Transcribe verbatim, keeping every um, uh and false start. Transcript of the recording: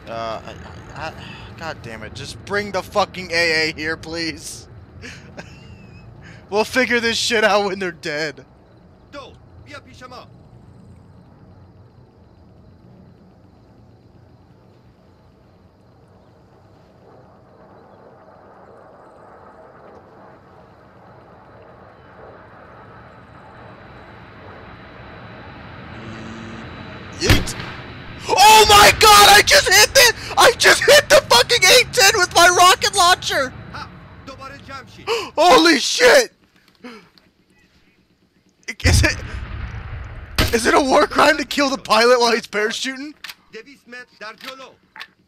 Uh, I, I, I, God damn it! Just bring the fucking A A here, please. We'll figure this shit out when they're dead. دو بیا پیش ما. Yeet. Oh my god! I just hit it! I just hit the fucking A ten with my rocket launcher! ها دوباره جمع شید. Holy shit! Is it... Is it a war crime to kill the pilot while he's parachuting? دویست متر در جلو.